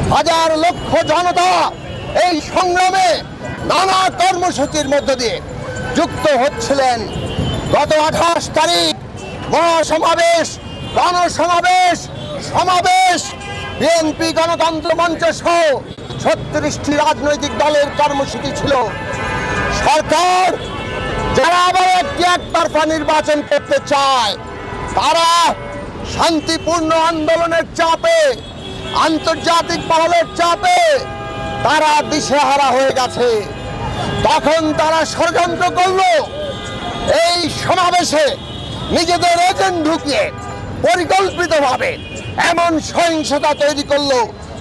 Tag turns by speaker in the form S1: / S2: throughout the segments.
S1: হাজার লক্ষ জনতা এই সংগ্রামে নানা কর্মসূচির মধ্য দিয়ে যুক্ত হচ্ছিলেন। গত 28 তারিখ মহাসমাবেশ, গণসমাবেশ, সমাবেশ, বিএনপি গণতন্ত্র মঞ্চ সহ 36টি রাজনৈতিক দলের কর্মসূচি ছিল। সরকার যারা আবার একতরফা নির্বাচন করতে চায়, তারা শান্তিপূর্ণ আন্দোলনের চাপে, আন্তর্জাতিক মহলের চাপে তারা দিশেহারা হয়ে গেছে। তখন তারা ষড়যন্ত্র করলো, এই সমাবেশে নিজেদের এজেন্ট ঢুকিয়ে পরিকল্পিতভাবে এমন সহিংসতা তৈরি করলো।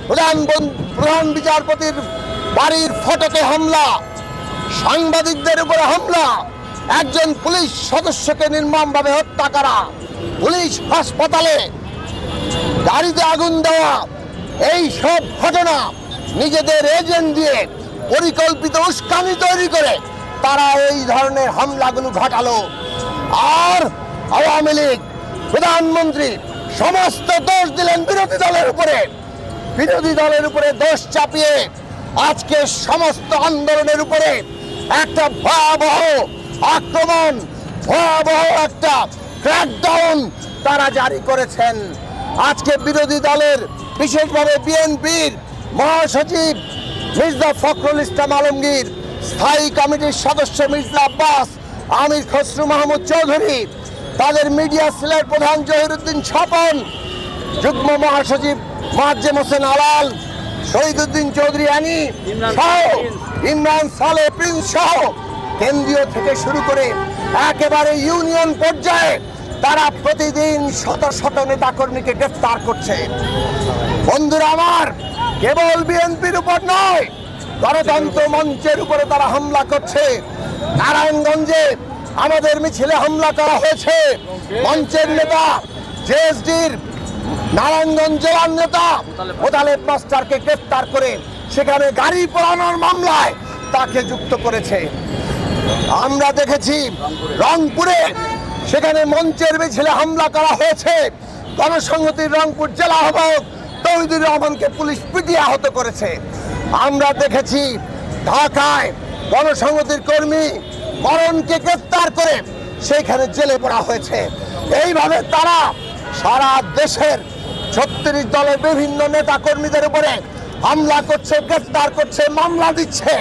S1: প্রধান বিচারপতির বাড়ির ফটকে হামলা, সাংবাদিকদের উপরে হামলা, একজন পুলিশ সদস্যকে নির্মমভাবে হত্যা করা, পুলিশ হাসপাতালে গাড়িতে আগুন দেওয়া, এই সব ঘটনা নিজেদের এজেন্ট দিয়ে পরিকল্পিত উস্কানি তৈরি করে তারা এই ধরনের হামলাগুলো ঘটালো। আর আওয়ামী লীগ, প্রধানমন্ত্রী সমস্ত দোষ দিলেন বিরোধী দলের উপরে। বিরোধী দলের উপরে দোষ চাপিয়ে আজকে সমস্ত আন্দোলনের উপরে একটা ভয়াবহ আক্রমণ, ভয়াবহ একটা ক্র্যাকডাউন তারা জারি করেছেন। আজকে বিরোধী দলের, বিশেষভাবে বিএনপির মহাসচিব মির্জা ফখরুল ইসলাম আলমগীর, স্থায়ী কমিটির সদস্য মির্জা আব্বাস, আমির খসরু মাহমুদ চৌধুরী, তাদের মিডিয়া সেলের প্রধান জহিরুদ্দিন স্বপন, যুগ্ম মহাসচিব মোয়াজ্জেম হোসেন আলাল, শহীদুদ্দিন চৌধুরী আনি সহ, ইমরান সালে প্রিন্স সহ কেন্দ্রীয় থেকে শুরু করে একেবারে ইউনিয়ন পর্যায়ে তারা প্রতিদিন শত শত নেতা কর্মীকে গ্রেফতার করছে। বন্ধুরা আমার, কেবল বিএনপির উপর নয়, গণতন্ত্র মঞ্চের উপরে তারা হামলা করছে। নারায়ণগঞ্জে আমাদের মিছিলে হামলা করা হয়েছে। মঞ্চের নেতা, জেএসডির নারায়ণগঞ্জ জেলার নেতা মোতালেব মাস্টারকে গ্রেফতার করে সেখানে গাড়ি পোড়ানোর মামলায় তাকে যুক্ত করেছে। আমরা দেখেছি রংপুরে সেখানে মঞ্চের মিছিলে হামলা করা হয়েছে। গণসংহতির রংপুর জেলা আহ্বায়ক তৌহিদুর রহমানকে পুলিশ পিটিয়ে আহত করেছে। আমরা দেখেছি ঢাকায় গণসংহতির কর্মী করণকে গ্রেফতার করে সেইখানে জেলে পড়া হয়েছে। এইভাবে তারা সারা দেশের 36 দলের বিভিন্ন নেতা কর্মীদের উপরে হামলা করছে, গ্রেফতার করছে, মামলা দিচ্ছে।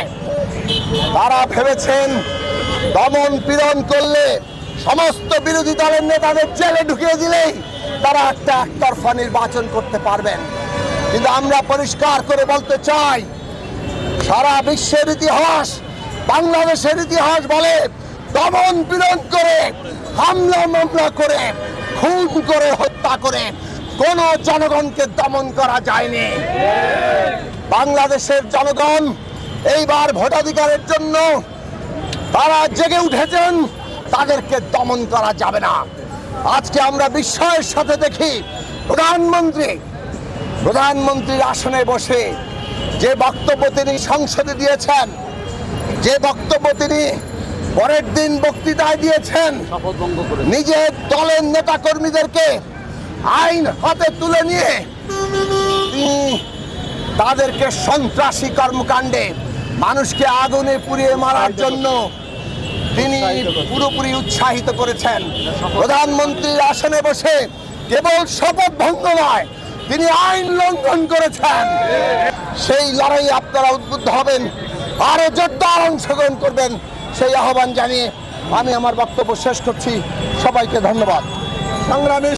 S1: তারা ভেবেছেন দমন পীড়ন করলে, সমস্ত বিরোধী দলের নেতাদের জেলে ঢুকিয়ে দিলেই তারা একটা একতরফা নির্বাচন করতে পারবেন। কিন্তু আমরা পরিষ্কার করে বলতে চাই, সারা বিশ্বের ইতিহাস, বাংলাদেশের ইতিহাস বলে দমন পীড়ন করে, হামলা মামলা করে, খুন করে, হত্যা করে কোন জনগণকে দমন করা যায়নি। বাংলাদেশের জনগণ এইবার ভোটাধিকারের জন্য তারা জেগে উঠেছেন, তাদেরকে দমন করা যাবে না। আজকে আমরা বিস্ময়ের সাথে দেখি প্রধানমন্ত্রীর আসনে বসে যে বক্তব্য তিনি সংসদে দিয়েছেন, যে বক্তব্য তিনি পরের দিন বক্তৃতায় দিয়েছেন, নিজের দলের নেতা কর্মীদেরকে আইন হাতে তুলে নিয়ে তিনি তাদেরকে সন্ত্রাসী কর্মকাণ্ডে, মানুষকে আগুনে পুড়িয়ে মারার জন্য তিনি পুরোপুরি উৎসাহিত করেছেন। প্রধানমন্ত্রীর আসনে বসে কেবল শপথ ভঙ্গ নয়, তিনি আইন লঙ্ঘন করেছেন। সেই লড়াই আপনারা উদ্বুদ্ধ হবেন, আরো জোরদার অংশগ্রহণ করবেন, সেই আহ্বান জানিয়ে আমি আমার বক্তব্য শেষ করছি। সবাইকে ধন্যবাদ। সংগ্রামী